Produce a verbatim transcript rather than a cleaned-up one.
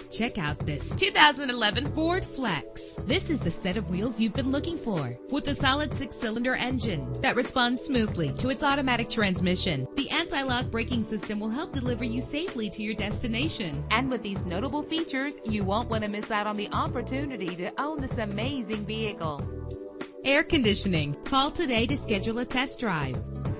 Check out this two thousand eleven Ford Flex. This is the set of wheels you've been looking for, with a solid six-cylinder engine that responds smoothly to its automatic transmission. The anti-lock braking system will help deliver you safely to your destination. And with these notable features, you won't want to miss out on the opportunity to own this amazing vehicle. Air conditioning. Call today to schedule a test drive.